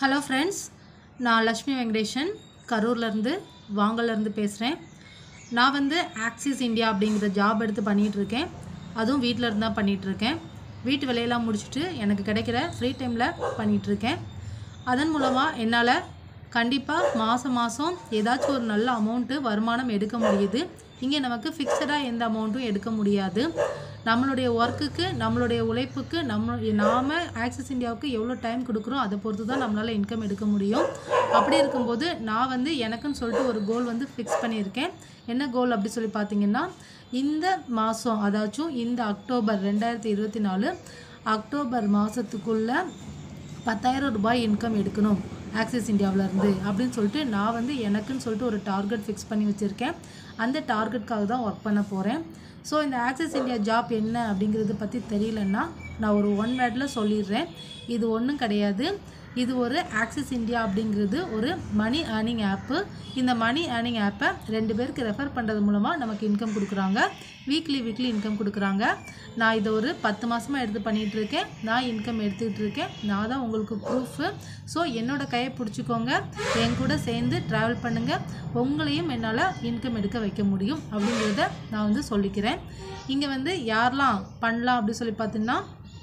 Hello friends, நான் லக்ஷ்மி வெங்கடேஷன் கரூர்லேருந்து வாங்கலேருந்து பேசுகிறேன். நான் வந்து ஆக்சிஸ் இந்தியா அப்படிங்கிற ஜாப் எடுத்து பண்ணிகிட்ருக்கேன். அதுவும் வீட்டில் இருந்து தான் பண்ணிகிட்ருக்கேன். வீட்டு வேலையெல்லாம் முடிச்சுட்டு எனக்கு கிடைக்கிற ஃப்ரீ டைமில் பண்ணிகிட்ருக்கேன். அதன் மூலமாக என்னால் கண்டிப்பாக மாதம் ஏதாச்சும் ஒரு நல்ல அமௌண்ட்டு வருமானம் எடுக்க முடியுது. இங்கே நமக்கு ஃபிக்ஸடாக எந்த அமௌண்ட்டும் எடுக்க முடியாது. நம்மளுடைய ஒர்க்குக்கு, நம்மளுடைய உழைப்புக்கு, நாம் ஆக்சிஸ் இந்தியாவுக்கு எவ்வளோ டைம் கொடுக்குறோம் அதை பொறுத்து தான் நம்மளால் இன்கம் எடுக்க முடியும். அப்படி இருக்கும்போது நான் வந்து எனக்குன்னு சொல்லிட்டு ஒரு கோல் வந்து ஃபிக்ஸ் பண்ணியிருக்கேன். என்ன கோல் அப்படி சொல்லி பார்த்தீங்கன்னா, இந்த மாதம் அதாச்சும் இந்த அக்டோபர் 2024 அக்டோபர் மாதத்துக்குள்ளே 10,000 ரூபாய் இன்கம் எடுக்கணும் ஆக்சிஸ் இந்தியாவிலேருந்து அப்படின்னு சொல்லிட்டு நான் வந்து எனக்குன்னு சொல்லிட்டு ஒரு டார்கெட் ஃபிக்ஸ் பண்ணி வச்சுருக்கேன். அந்த டார்கெட்டுக்காக தான் ஒர்க் பண்ண போகிறேன். ஸோ இந்த ஆக்சிஸ் இந்தியா ஜாப் என்ன அப்படிங்கிறத பற்றி தெரியலன்னா நான் ஒரு ஒன் வேர்டில் சொல்லிடுறேன். இது ஒன்றும் கிடையாது. இது ஒரு ஆக்சிஸ் இந்தியா அப்படிங்கிறது ஒரு மணி ஏர்னிங் ஆப்பு. இந்த மணி ஏர்னிங் ஆப்பை 2 பேருக்கு ரெஃபர் பண்ணுறது மூலமாக நமக்கு இன்கம் கொடுக்குறாங்க. வீக்லி இன்கம் கொடுக்குறாங்க. நான் இதை ஒரு 10 மாதமாக எடுத்து பண்ணிகிட்ருக்கேன். நான் இன்கம் எடுத்துக்கிட்டு இருக்கேன். நான் தான் உங்களுக்கு ப்ரூஃபு. ஸோ என்னோடய கையை பிடிச்சிக்கோங்க, என் கூட சேர்ந்து ட்ராவல் பண்ணுங்கள். உங்களையும் என்னால் இன்கம் எடுக்க வைக்க முடியும் அப்படிங்கிறத நான் வந்து சொல்லிக்கிறேன். இங்கே வந்து யாரெல்லாம் பண்ணலாம் அப்படின்னு சொல்லி பார்த்தீங்கன்னா,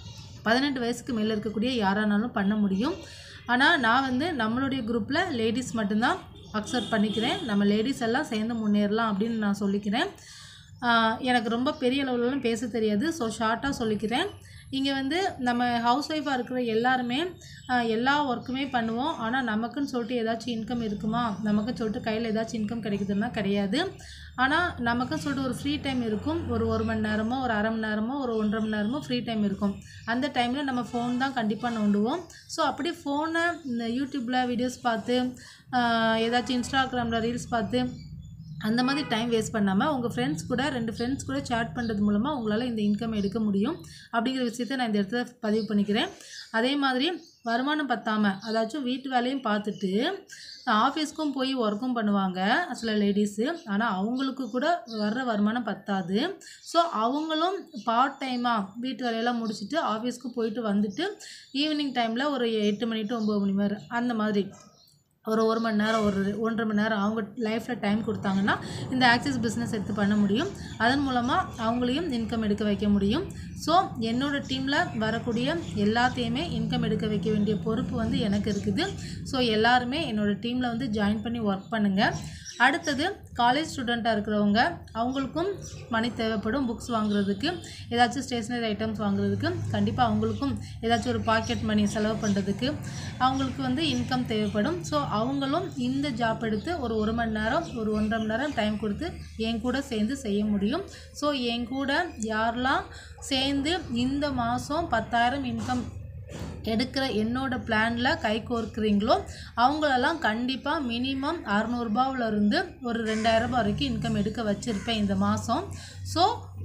18 வயசுக்கு மேலே இருக்கக்கூடிய யாரானாலும் பண்ண முடியும். ஆனால் நான் வந்து நம்மளுடைய குரூப்பில் லேடிஸ் மட்டும்தான் அக்செப்ட் பண்ணிக்கிறேன். நம்ம லேடிஸ் எல்லாம் சேர்ந்து முன்னேறலாம் அப்படின்னு நான் சொல்லிக்கிறேன். எனக்கு ரொம்ப பெரிய லெவலெலாம் பேச தெரியாது. ஸோ ஷார்ட்டாக சொல்லிக்கிறேன். இங்கே வந்து நம்ம ஹவுஸ் ஒய்ஃபாக இருக்கிற எல்லாருமே எல்லா ஒர்க்குமே பண்ணுவோம். ஆனால் நமக்குன்னு சொல்லிட்டு ஏதாச்சும் இன்கம் இருக்குமா, நமக்குன்னு சொல்லிட்டு கையில் ஏதாச்சும் இன்கம் கிடைக்குதுன்னா கிடையாது. ஆனால் நமக்குன்னு சொல்லிட்டு ஒரு ஃப்ரீ டைம் இருக்கும். ஒரு 1 மணி நேரமோ, ஒரு அரை மணி நேரமோ, ஒரு 1.5 மணி நேரமோ ஃப்ரீ டைம் இருக்கும். அந்த டைமில் நம்ம ஃபோன் தான் கண்டிப்பாக நோண்டுவோம். ஸோ அப்படி ஃபோனை இந்த யூடியூப்பில் வீடியோஸ் பார்த்து, ஏதாச்சும் இன்ஸ்டாகிராமில் ரீல்ஸ் பார்த்து அந்த மாதிரி டைம் வேஸ்ட் பண்ணாமல் உங்கள் ஃப்ரெண்ட்ஸ் கூட 2 ஃப்ரெண்ட்ஸ் கூட சேட் பண்ணுறது மூலமாக உங்களால் இந்த இன்கம் எடுக்க முடியும் அப்படிங்கிற விஷயத்தை நான் இந்த இடத்துல பதிவு பண்ணிக்கிறேன். அதே மாதிரி வருமானம் பத்தாமல், அதாச்சும் வீட்டு வேலையும் பார்த்துட்டு ஆஃபீஸ்க்கும் போய் ஒர்க்கும் பண்ணுவாங்க சில லேடிஸு. ஆனால் அவங்களுக்கு கூட வர்ற வருமானம் பத்தாது. ஸோ அவங்களும் பார்ட் டைமாக வீட்டு வேலையெல்லாம் முடிச்சுட்டு ஆஃபீஸ்க்கு போயிட்டு வந்துட்டு ஈவினிங் டைமில் ஒரு 8 மணி டு 9 மணி வரை அந்த மாதிரி ஒரு 1 மணி நேரம், ஒரு 1.5 மணி நேரம் அவங்க லைஃப்பில் டைம் கொடுத்தாங்கன்னா இந்த ஆக்சிஸ் பிஸ்னஸ் எடுத்து பண்ண முடியும். அதன் மூலமாக அவங்களையும் இன்கம் எடுக்க வைக்க முடியும். ஸோ என்னோடய டீமில் வரக்கூடிய எல்லாத்தையுமே இன்கம் எடுக்க வைக்க வேண்டிய பொறுப்பு வந்து எனக்கு இருக்குது. ஸோ எல்லாருமே என்னோடய டீமில் வந்து ஜாயின் பண்ணி ஒர்க் பண்ணுங்கள். அடுத்தது காலேஜ் ஸ்டூடெண்ட்டாக இருக்கிறவங்க, அவங்களுக்கும் மணி தேவைப்படும். புக்ஸ் வாங்குறதுக்கு, ஏதாச்சும் ஸ்டேஷ்னரி ஐட்டம்ஸ் வாங்குறதுக்கு, கண்டிப்பாக அவங்களுக்கும் ஏதாச்சும் ஒரு பாக்கெட் மணி செலவு பண்ணுறதுக்கு அவங்களுக்கு வந்து இன்கம் தேவைப்படும். ஸோ அவங்களும் இந்த ஜாப் எடுத்து ஒரு 1 மணி நேரம், ஒரு 1.5 மணி நேரம் டைம் கொடுத்து என் கூட சேர்ந்து செய்ய முடியும். ஸோ என் கூட யாரெல்லாம் சேர்ந்து இந்த மாதம் 10,000 இன்கம் எடுக்கிற என்னோட பிளானில் கை கோர்க்குறீங்களோ அவங்களெல்லாம் கண்டிப்பாக மினிமம் 600 ரூபாவிலேருந்து ஒரு 2,000 ரூபாய் வரைக்கும் இன்கம் எடுக்க வச்சுருப்பேன் இந்த மாதம். ஸோ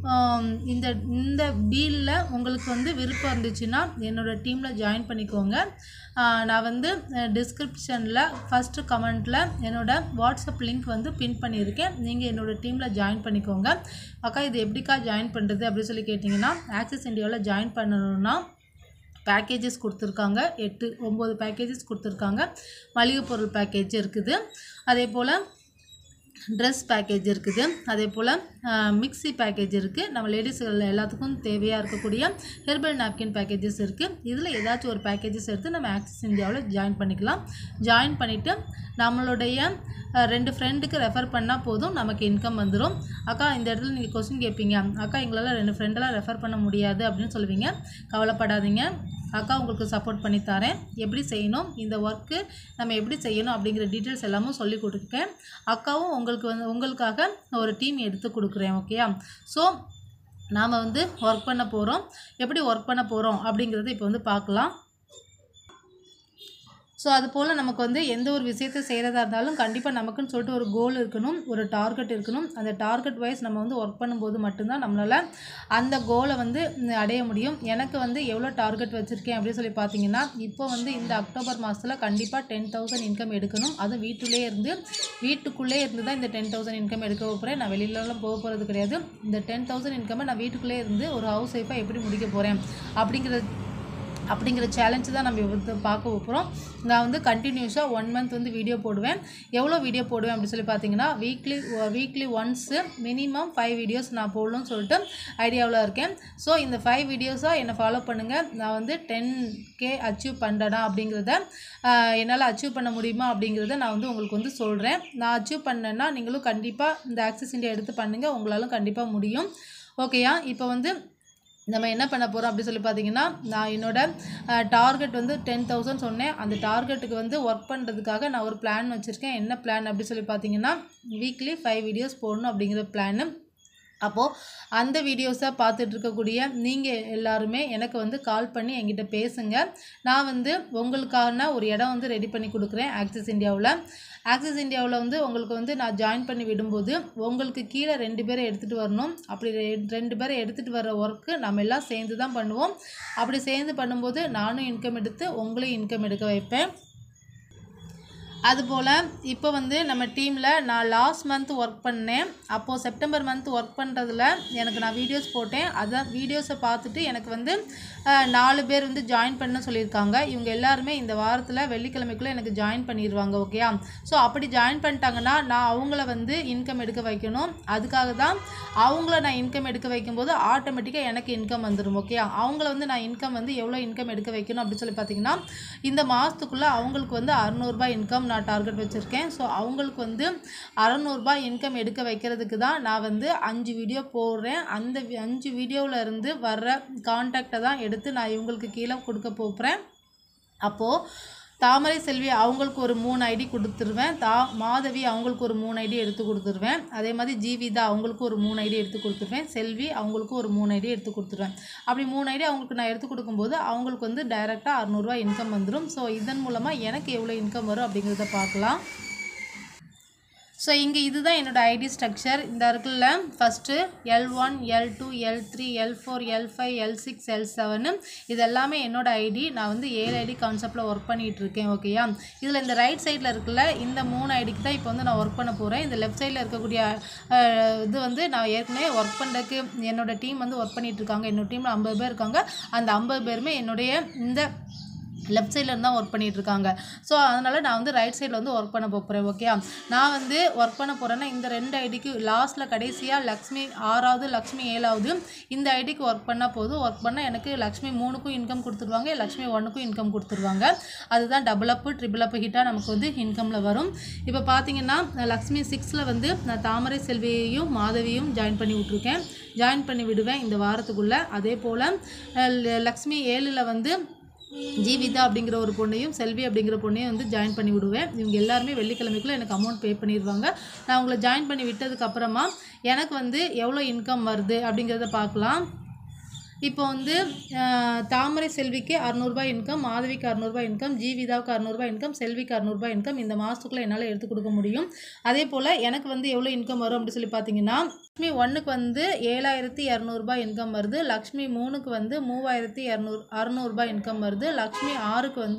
இந்த டீலில் உங்களுக்கு வந்து விருப்பம் இருந்துச்சுன்னா என்னோடய டீமில் ஜாயின் பண்ணிக்கோங்க. நான் வந்து டிஸ்கிரிப்ஷனில் ஃபஸ்ட்டு கமெண்ட்டில் என்னோடய வாட்ஸ்அப் லிங்க் வந்து பின் பண்ணியிருக்கேன். நீங்கள் என்னோடய டீமில் ஜாயின் பண்ணிக்கோங்க. அக்கா இது எப்படிக்கா ஜாயின் பண்ணுறது அப்படின்னு சொல்லி கேட்டிங்கன்னா, ஆக்சிஸ் இந்தியாவில் ஜாயின் பண்ணணுன்னா பேக்கேஜஸ் கொடுத்துருக்காங்க. 8-9 பேக்கேஜஸ் கொடுத்துருக்காங்க. மளிகை பொருள் பேக்கேஜ் இருக்குது, அதே போல் ட்ரெஸ் பேக்கேஜ் இருக்குது, அதே போல் மிக்ஸி பேக்கேஜ் இருக்குது. நம்ம லேடிஸ்கள் எல்லாத்துக்கும் தேவையாக இருக்கக்கூடிய ஹெர்பல் நாப்கின் பேக்கேஜஸ் இருக்குது. இதில் ஏதாச்சும் ஒரு பேக்கேஜஸ் எடுத்து நம்ம ஆக்சிஸ் இந்தியாவில் ஜாயின் பண்ணிக்கலாம். ஜாயின் பண்ணிவிட்டு நம்மளுடைய 2 ஃப்ரெண்டுக்கு ரெஃபர் பண்ணால் போதும், நமக்கு இன்கம் வந்துடும். அக்கா இந்த இடத்துல நீங்கள் கொஸ்டின் கேட்பீங்க, அக்கா எங்களால் 2 ஃப்ரெண்டெல்லாம் ரெஃபர் பண்ண முடியாது அப்படின்னு சொல்லுவீங்க. கவலைப்படாதீங்க, அக்கா உங்களுக்கு சப்போர்ட் பண்ணி தரேன். எப்படி செய்யணும், இந்த ஒர்க்கு நம்ம எப்படி செய்யணும் அப்படிங்கிற டீட்டெயில்ஸ் எல்லாமும் சொல்லி கொடுக்கேன். அக்காவும் உங்களுக்காக ஒரு டீம் எடுத்து கொடுக்குறேன். ஓகேயா? ஸோ நாம் வந்து ஒர்க் பண்ண போகிறோம். எப்படி ஒர்க் பண்ண போகிறோம் அப்படிங்கிறது இப்போ வந்து பார்க்கலாம். ஸோ அதுபோல் நமக்கு வந்து எந்த ஒரு விஷயத்தை செய்கிறதா இருந்தாலும் கண்டிப்பாக நமக்குன்னு சொல்லிட்டு ஒரு கோல் இருக்கணும், ஒரு டார்கெட் இருக்கணும். அந்த டார்கெட் வைஸ் நம்ம வந்து ஒர்க் பண்ணும்போது மட்டும்தான் நம்மளால் அந்த கோலை வந்து அடைய முடியும். எனக்கு வந்து எவ்வளோ டார்கெட் வச்சுருக்கேன் அப்படின்னு சொல்லி பார்த்தீங்கன்னா, இப்போ வந்து இந்த அக்டோபர் மாதத்தில் கண்டிப்பாக 10,000 இன்கம் எடுக்கணும். அதுவும் வீட்டுக்குள்ளே இருந்து தான் இந்த 10,000 இன்கம் எடுக்க போகிறேன். நான் வெளியிலலாம் போக போகிறது கிடையாது. இந்த 10,000 இன்கம்மை நான் வீட்டுக்குள்ளே இருந்து ஒரு ஹவுஸ் ஒய்ஃபாக எப்படி முடிக்க போகிறேன் அப்படிங்கிறது அப்படிங்கிற சேலஞ்சு தான் நம்ம வந்து பார்க்க போகிறோம். நான் வந்து கண்டினியூஸாக 1 மந்த் வந்து வீடியோ போடுவேன். எவ்வளோ வீடியோ போடுவேன் அப்படின்னு சொல்லி பார்த்தீங்கன்னா, வீக்லி ஒன்ஸு மினிமம் 5 வீடியோஸ் நான் போடணும்னு சொல்லிட்டு ஐடியாவில் இருக்கேன். ஸோ இந்த 5 வீடியோஸாக என்னை ஃபாலோ பண்ணுங்கள். நான் வந்து 10K அச்சீவ் பண்ணுறேனா அப்படிங்கிறத என்னால் அச்சீவ் பண்ண முடியுமா அப்படிங்கிறத நான் வந்து உங்களுக்கு வந்து சொல்கிறேன். நான் அச்சீவ் பண்ணேன்னா நீங்களும் கண்டிப்பாக இந்த ஆக்சிஸ் இந்தியா எடுத்து பண்ணுங்கள், உங்களாலும் கண்டிப்பாக முடியும். ஓகேயா? இப்போ வந்து நம்ம என்ன பண்ண போகிறோம் அப்படி சொல்லி பார்த்தீங்கன்னா, நான் என்னோட டார்கெட் வந்து 10,000 சொன்னேன். அந்த டார்கெட்டுக்கு வந்து ஒர்க் பண்ணுறதுக்காக நான் ஒரு பிளான் வச்சுருக்கேன். என்ன பிளான் அப்படி சொல்லி பார்த்தீங்கன்னா, வீக்லி 5 வீடியோஸ் போடணும் அப்படிங்கிற பிளானு. அப்போது அந்த வீடியோஸை பார்த்துட்டு இருக்கக்கூடிய நீங்கள் எல்லாருமே எனக்கு வந்து கால் பண்ணி என்கிட்ட பேசுங்க. நான் வந்து உங்களுக்கான ஒரு இடம் வந்து ரெடி பண்ணி கொடுக்குறேன் ஆக்சிஸ் இந்தியாவில். ஆக்சிஸ் இந்தியாவில் வந்து உங்களுக்கு வந்து நான் ஜாயின் பண்ணி விடும்போது உங்களுக்கு கீழே 2 பேரை எடுத்துகிட்டு வரணும். அப்படி 2 பேரை எடுத்துகிட்டு வர ஒர்க்கு நம்ம எல்லாம் சேர்ந்து தான் பண்ணுவோம். அப்படி சேர்ந்து பண்ணும்போது நானும் இன்கம் எடுத்து உங்களையும் இன்கம் எடுக்க வைப்பேன். அதுபோல் இப்போ வந்து நம்ம டீமில் நான் லாஸ்ட் மந்த் ஒர்க் பண்ணேன். அப்போது செப்டம்பர் மந்த் ஒர்க் பண்ணுறதுல எனக்கு நான் வீடியோஸ் போட்டேன். அதான் வீடியோஸை பார்த்துட்டு எனக்கு வந்து 4 பேர் வந்து ஜாயின் பண்ண சொல்லியிருக்காங்க. இவங்க எல்லாருமே இந்த வாரத்தில் வெள்ளிக்கிழமைக்குள்ளே எனக்கு ஜாயின் பண்ணிடுவாங்க. ஓகேயா? ஸோ அப்படி ஜாயின் பண்ணிட்டாங்கன்னா நான் அவங்கள வந்து இன்கம் எடுக்க வைக்கணும். அதுக்காக தான் அவங்கள நான் இன்கம் எடுக்க வைக்கும்போது ஆட்டோமேட்டிக்காக எனக்கு இன்கம் வந்துடும். ஓகேயா? அவங்கள வந்து நான் இன்கம் வந்து எவ்வளோ இன்கம் எடுக்க வைக்கணும் அப்படின்னு சொல்லி பார்த்தீங்கன்னா, இந்த மாதத்துக்குள்ளே அவங்களுக்கு வந்து 600 ரூபாய் இன்கம் நான் டார்கெட் வச்சுருக்கேன். ஸோ அவங்களுக்கு வந்து 600 ரூபாய் இன்கம் எடுக்க வைக்கிறதுக்கு தான் நான் வந்து 5 வீடியோ போடுறேன். அந்த 5 வீடியோவில் இருந்து வர்ற கான்டாக்டை தான் எடுத்து நான் இவங்களுக்கு கீழே கொடுக்க போகிறேன். அப்போது தாமரை செல்வி அவங்களுக்கு ஒரு 3 ஐடி கொடுத்துருவேன். மாதவி அவங்களுக்கு ஒரு 3 ஐடி எடுத்து கொடுத்துருவேன். அதே மாதிரி ஜீவிதா அவங்களுக்கு ஒரு 3 ஐடி எடுத்து கொடுத்துருவேன். செல்வி அவங்களுக்கு ஒரு 3 ஐடி எடுத்து கொடுத்துருவேன். அப்படி 3 ஐடி அவங்களுக்கு நான் எடுத்து கொடுக்கும்போது அவங்களுக்கு வந்து டைரெக்டாக 600 ரூபாய் இன்கம் வந்துடும். ஸோ இதன் மூலமாக எனக்கு எவ்வளோ இன்கம் வரும் அப்படிங்கிறத பார்க்கலாம். ஸோ இங்கே இதுதான் என்னோடய ஐடி ஸ்ட்ரக்சர். இந்த இருக்குல்ல, first L1, L2, L3, L4, L5, L6, L7 இது எல்லாமே என்னோடய ஐடி. நான் வந்து 7 ஐடி கான்செப்டில் ஒர்க் பண்ணிகிட்ருக்கேன். ஓகேயா? இதில் இந்த ரைட் சைடில் இருக்குல்ல, இந்த 3 ஐடிக்கு தான் இப்போ வந்து நான் ஒர்க் பண்ண போகிறேன். இந்த லெஃப்ட் சைடில் இருக்கக்கூடிய இது வந்து நான் ஏற்கனவே ஒர்க் பண்ணுறதுக்கு என்னோடய டீம் வந்து ஒர்க் பண்ணிகிட்ருக்காங்க. என்னோடய டீமில் 50 பேர் இருக்காங்க. அந்த 50 பேருமே என்னுடைய இந்த லெஃப்ட் சைடில் இருந்தால் ஒர்க் பண்ணிகிட்ருக்காங்க. ஸோ அதனால் நான் வந்து ரைட் சைடில் வந்து ஒர்க் பண்ண போகிறேன். ஓகே? நான் வந்து ஒர்க் பண்ண போகிறேன்னா இந்த 2 ஐடிக்கு லாஸ்ட்டில் கடைசியாக லக்ஷ்மி 6வது லக்ஷ்மி 7வது இந்த ஐடிக்கு ஒர்க் பண்ணால் போதும். ஒர்க் பண்ணால் எனக்கு லக்ஷ்மி 3க்கும் இன்கம் கொடுத்துருவாங்க, லக்ஷ்மி 1க்கும் இன்கம் கொடுத்துருவாங்க. அதுதான் டபுள் அப்பு ட்ரிபிள் அப்பு ஹிட்டாக நமக்கு வந்து இன்கமில் வரும். இப்போ பார்த்தீங்கன்னா லக்ஷ்மி 6ல் வந்து நான் தாமரை செல்வியையும் மாதவியும் ஜாயின் பண்ணி விட்ருக்கேன். ஜாயின் பண்ணி விடுவேன் இந்த வாரத்துக்குள்ளே. அதே போல் லக்ஷ்மி 7ல் வந்து ஜீவிதா அப்படிங்கிற ஒரு பொண்ணையும் செல்வி அப்படிங்கிற பொண்ணையும் வந்து ஜாயின் பண்ணி விடுவேன். இவங்க எல்லாருமே வெள்ளிக்கிழமைக்குள்ளே எனக்கு அமௌண்ட் பே பண்ணிடுவாங்க. நான் உங்களை ஜாயின் பண்ணி விட்டதுக்கப்புறமா எனக்கு வந்து எவ்வளோ இன்கம் வருது அப்படிங்கிறத பார்க்கலாம். இப்போ வந்து தாமரை செல்விக்கு 600 ரூபாய் இன்கம், மாதவிக்கு 600 ரூபாய் இன்கம், ஜீவிதாவுக்கு 600 ரூபாய் இன்கம், செல்விக்கு 600 ரூபாய் இன்கம் இந்த மாதத்துக்குள்ளே என்னால் எடுத்து கொடுக்க முடியும். அதே போல் எனக்கு வந்து எவ்வளோ இன்கம் வரும் அப்படின்னு சொல்லி பார்த்தீங்கன்னா, லக்ஷ்மி 1க்கு வந்து 7,200 ரூபாய் இன்கம் வருது, லக்ஷ்மி 3க்கு வந்து 3,600 ரூபாய் இன்கம் வருது, லக்ஷ்மி 6க்கு வந்து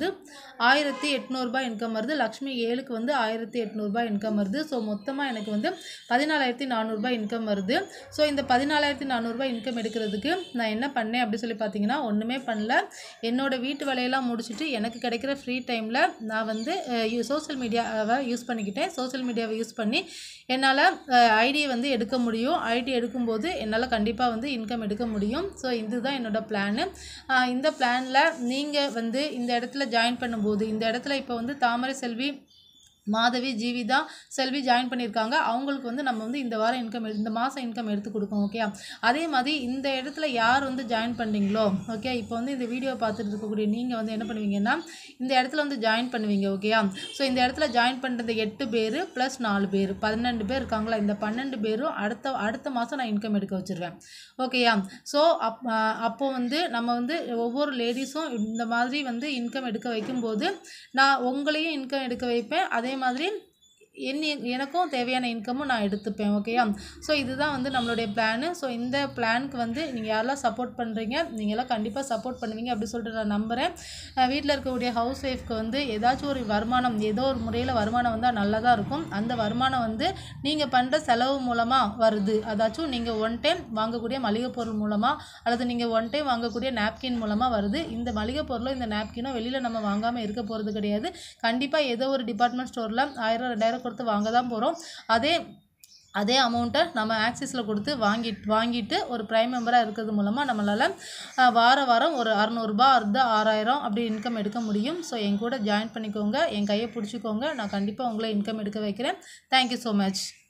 1,800 ரூபாய் இன்கம் வருது, லக்ஷ்மி 7க்கு வந்து 1,800 ரூபாய் இன்கம் வருது. ஸோ மொத்தமாக எனக்கு வந்து 14,400 ரூபாய் இன்கம் வருது. ஸோ இந்த 14,400 ரூபாய் இன்கம் எடுக்கிறதுக்கு நான் என்ன பண்ணேன் அப்படி சொல்லி பார்த்தீங்கன்னா, ஒன்றுமே பண்ணல. என்னோடய வீட்டு வேலையெல்லாம் முடிச்சுட்டு எனக்கு கிடைக்கிற ஃப்ரீ டைமில் நான் வந்து சோஷியல் மீடியாவை யூஸ் பண்ணிக்கிட்டேன். சோஷியல் மீடியாவை யூஸ் பண்ணி என்னால் ஐடியை வந்து எடுக்க முடியும். ஐடி எடுக்கும்போது என்னால் கண்டிப்பாக வந்து இன்கம் எடுக்க முடியும். ஸோ இதுதான் என்னோடய பிளானு. இந்த பிளானில் நீங்கள் வந்து இந்த இடத்துல ஜாயின் பண்ணும்போது, இந்த இடத்துல இப்போ வந்து தாமரை செல்வி, மாதவி, ஜீவிதா, செல்வி ஜாயின் பண்ணியிருக்காங்க. அவங்களுக்கு வந்து நம்ம வந்து இந்த வாரம் இன்கம் இந்த மாதம் இன்கம் எடுத்து கொடுக்கோம். ஓகே? அதே மாதிரி இந்த இடத்துல யார் வந்து ஜாயின் பண்ணுறீங்களோ, ஓகே, இப்போ வந்து இந்த வீடியோ பார்த்துட்டு இருக்கக்கூடிய நீங்கள் வந்து என்ன பண்ணுவீங்கன்னா, இந்த இடத்துல வந்து ஜாயின் பண்ணுவீங்க. ஓகேயா? ஸோ இந்த இடத்துல ஜாயின் பண்ணுறது 8 பேர் ப்ளஸ் 4 பேர் 12 பேர் இருக்காங்களா? இந்த 12 பேரும் அடுத்த மாதம் நான் இன்கம் எடுக்க வச்சுருவேன். ஓகேயா? ஸோ அப்போது வந்து நம்ம வந்து ஒவ்வொரு லேடிஸும் இந்த மாதிரி வந்து இன்கம் எடுக்க வைக்கும்போது நான் உங்களையும் இன்கம் எடுக்க வைப்பேன். அதே மாதிரி எனக்கும் தேவையான இன்கமும் நான் எடுத்துப்பேன். ஓகேயா? ஸோ இதுதான் வந்து நம்மளுடைய பிளானு. ஸோ இந்த பிளானுக்கு வந்து நீங்கள் யாரெல்லாம் சப்போர்ட் பண்ணுறீங்க, நீங்கள்லாம் கண்டிப்பாக சப்போர்ட் பண்ணுவீங்க அப்படி சொல்லிட்டு நான் நம்புகிறேன். வீட்டில் இருக்கக்கூடிய ஹவுஸ் ஒய்ஃப்க்கு வந்து ஏதாச்சும் ஒரு வருமானம், ஏதோ ஒரு முறையில் வருமானம் வந்தால் நல்லதாக இருக்கும். அந்த வருமானம் வந்து நீங்கள் பண்ணுற செலவு மூலமாக வருது. அதாச்சும் நீங்கள் ஒன் டைம் வாங்கக்கூடிய மளிகை பொருள் மூலமாக அல்லது நீங்கள் ஒன் டைம் வாங்கக்கூடிய நாப்கின் மூலமாக வருது. இந்த மளிகை பொருளோ இந்த நாப்கினோ வெளியில் நம்ம வாங்காமல் இருக்க போகிறது கிடையாது. கண்டிப்பாக ஏதோ ஒரு டிபார்ட்மெண்ட் ஸ்டோரில் 1000 2000 கொடுத்து வாங்க தான் போகிறோம். அதே அமௌண்ட்டை நம்ம ஆக்சிஸில் கொடுத்து வாங்கிட்டு ஒரு ப்ரைம் மெம்பராக இருக்கிறது மூலமாக நம்மளால் வாரம் ஒரு 600 இருந்தால் 6000 அப்படி இன்கம் எடுக்க முடியும். ஸோ என் கூட ஜாயின் பண்ணிக்கோங்க, என் கையை பிடிச்சிக்கோங்க, நான் கண்டிப்பாக உங்களை இன்கம் எடுக்க வைக்கிறேன். Thank you so much.